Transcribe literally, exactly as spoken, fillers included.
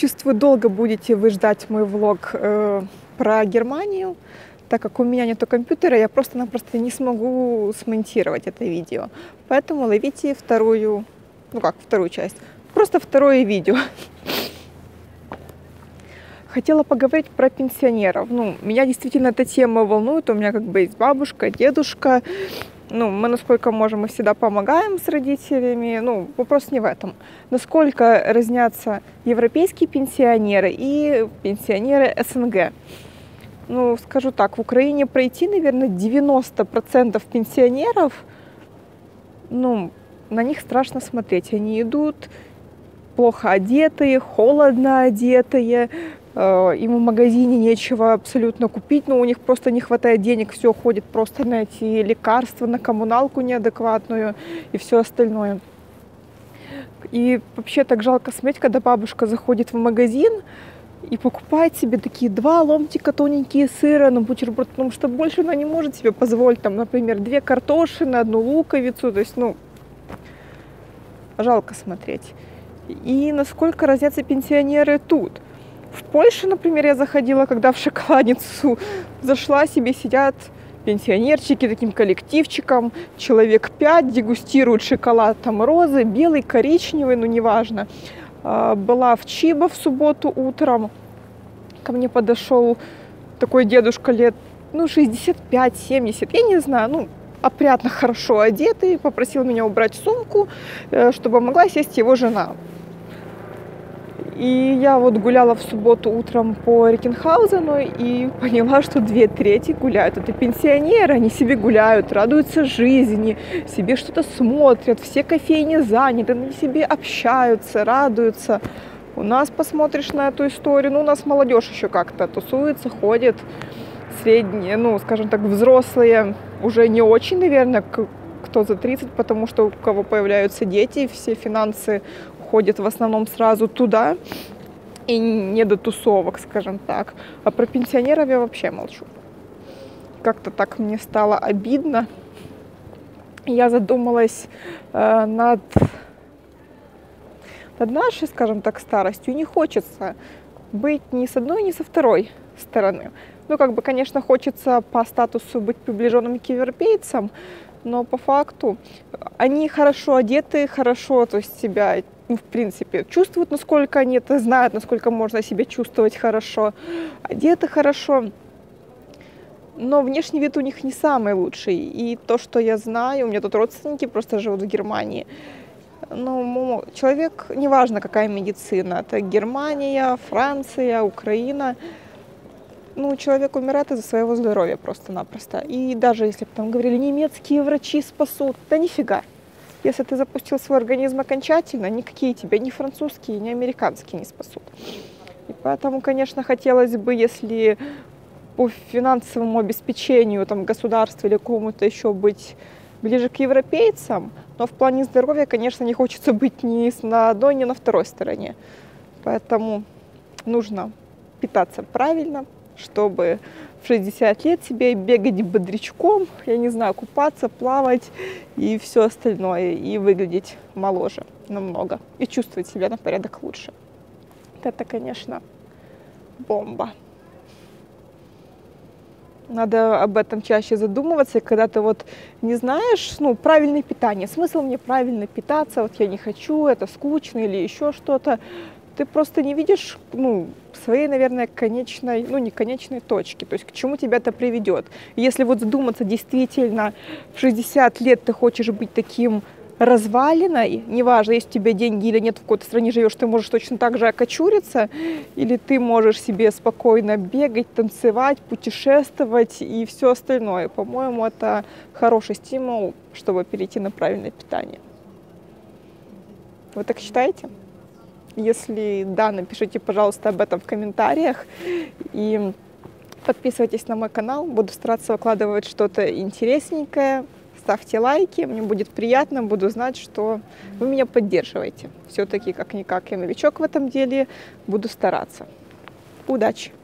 Чувствую, долго будете вы ждать мой влог э, про Германию, так как у меня нету компьютера, я просто-напросто не смогу смонтировать это видео. Поэтому ловите вторую, ну как вторую часть, просто второе видео. Хотела поговорить про пенсионеров. Ну, меня действительно эта тема волнует. У меня как бы есть бабушка, дедушка. Ну, мы насколько можем, мы всегда помогаем с родителями. Ну, вопрос не в этом. Насколько разнятся европейские пенсионеры и пенсионеры СНГ. Ну, скажу так, в Украине пройти, наверное, девяносто процентов пенсионеров, ну, на них страшно смотреть. Они идут плохо одетые, холодно одетые, им в магазине нечего абсолютно купить, но у них просто не хватает денег, все ходит просто на эти лекарства, на коммуналку неадекватную и все остальное. И вообще так жалко смотреть, когда бабушка заходит в магазин и покупает себе такие два ломтика тоненькие сыра на бутерброд, потому что больше она не может себе позволить, там, например, две картошины, одну луковицу, то есть, ну, жалко смотреть. И насколько разнятся пенсионеры тут. В Польше, например, я заходила, когда в шоколадницу зашла, себе сидят пенсионерчики таким коллективчиком, человек пять, дегустируют шоколад, там розы, белый, коричневый, ну неважно. Была в Чибо в субботу утром, ко мне подошел такой дедушка лет, ну, шестьдесят пять семьдесят, я не знаю, ну, опрятно, хорошо одетый, попросил меня убрать сумку, чтобы могла сесть его жена. И я вот гуляла в субботу утром по Рикенхаузену и поняла, что две трети гуляют. Это пенсионеры, они себе гуляют, радуются жизни, себе что-то смотрят, все кофейни заняты, они себе общаются, радуются. У нас посмотришь на эту историю, ну, у нас молодежь еще как-то тусуется, ходит, средние, ну, скажем так, взрослые, уже не очень, наверное, кто за тридцать, потому что у кого появляются дети, все финансы ходят в основном сразу туда, и не до тусовок, скажем так. А про пенсионеров я вообще молчу. Как-то так мне стало обидно. Я задумалась э, над, над нашей, скажем так, старостью. Не хочется быть ни с одной, ни со второй стороны. Ну, как бы, конечно, хочется по статусу быть приближенным к европейцам, но по факту они хорошо одеты, хорошо, то есть себя, ну, в принципе, чувствуют, насколько они это знают, насколько можно себя чувствовать хорошо, одеты хорошо, но внешний вид у них не самый лучший. И то, что я знаю, у меня тут родственники просто живут в Германии, ну, человек, неважно какая медицина, это Германия, Франция, Украина, ну, человек умирает из-за своего здоровья просто-напросто. И даже если бы там говорили, немецкие врачи спасут, да нифига. Если ты запустил свой организм окончательно, никакие тебя ни французские, ни американские не спасут. И поэтому, конечно, хотелось бы, если по финансовому обеспечению там, государства или кому-то еще быть ближе к европейцам, но в плане здоровья, конечно, не хочется быть ни на одной, ни на второй стороне. Поэтому нужно питаться правильно, чтобы в шестьдесят лет себе бегать бодрячком, я не знаю, купаться, плавать и все остальное, и выглядеть моложе намного, и чувствовать себя на порядок лучше. Это, конечно, бомба. Надо об этом чаще задумываться, и когда ты вот не знаешь, ну, правильное питание, смысл мне правильно питаться, вот я не хочу, это скучно или еще что-то, ты просто не видишь, ну, своей, наверное, конечной, ну, не конечной точки, то есть к чему тебя это приведет. Если вот задуматься, действительно, в шестьдесят лет ты хочешь быть таким развалиной, неважно, есть у тебя деньги или нет, в какой-то стране живешь, ты можешь точно так же окочуриться, или ты можешь себе спокойно бегать, танцевать, путешествовать и все остальное. По-моему, это хороший стимул, чтобы перейти на правильное питание. Вы так считаете? Если да, напишите, пожалуйста, об этом в комментариях. И подписывайтесь на мой канал. Буду стараться выкладывать что-то интересненькое. Ставьте лайки. Мне будет приятно. Буду знать, что вы меня поддерживаете. Все-таки, как-никак, я новичок в этом деле. Буду стараться. Удачи!